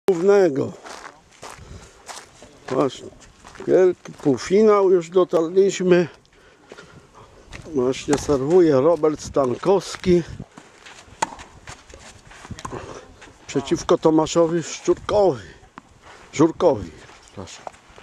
Głównego. Właśnie, wielki półfinał już dotarliśmy. Właśnie serwuje Robert Stankowski przeciwko Tomaszowi Żurkowi. Przepraszam.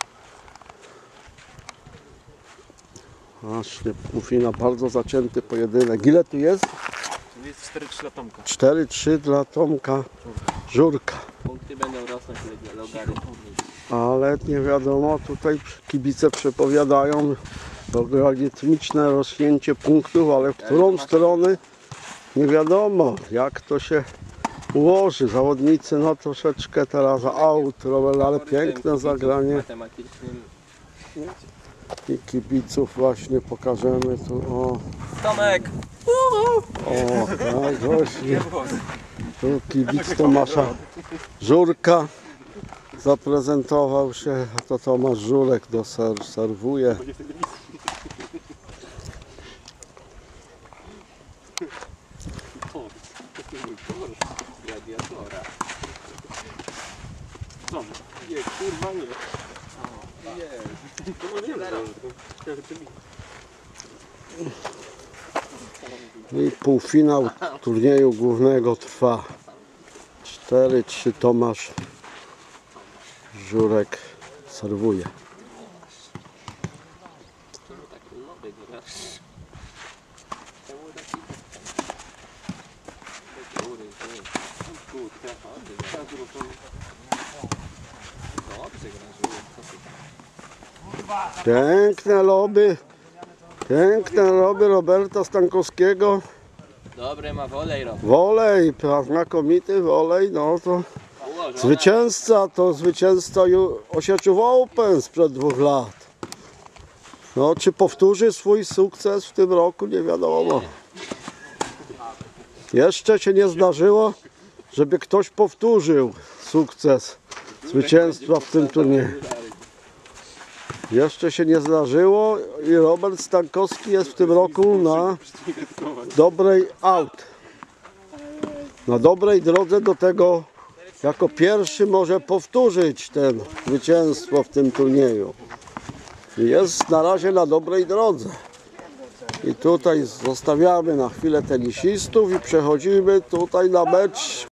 Właśnie półfinał, bardzo zacięty pojedynek. Ile tu jest? Tu jest 4-3 dla Tomka. 4-3 dla Tomka Żurka. Punkty będą rosnąć logarytm. Ale nie wiadomo, tutaj kibice przepowiadają logarytmiczne rośnięcie punktów, ale w którą stronę nie wiadomo, jak to się ułoży. Zawodnicy no troszeczkę teraz out robią, ale piękne zagranie i kibiców właśnie pokażemy tu. O, Tomek! o tak właśnie. Tu kibic Tomasza Żurka zaprezentował się, a to Tomasz Żurek serwuje. Nie, kurwa nie. I półfinał turnieju głównego trwa. 4-3 Tomasz Żurek serwuje. Piękne loby Roberta Stankowskiego. Dobre ma wolej robić. Wolej, znakomity wolej, no to zwycięzca Osieczów Open sprzed 2 lat. No, czy powtórzy swój sukces w tym roku, nie wiadomo. Jeszcze się nie zdarzyło, żeby ktoś powtórzył sukces zwycięstwa w tym turnieju. Jeszcze się nie zdarzyło i Robert Stankowski jest w tym roku na dobrej drodze do tego, jako pierwszy może powtórzyć ten zwycięstwo w tym turnieju. Jest na razie na dobrej drodze. I tutaj zostawiamy na chwilę tenisistów i przechodzimy tutaj na mecz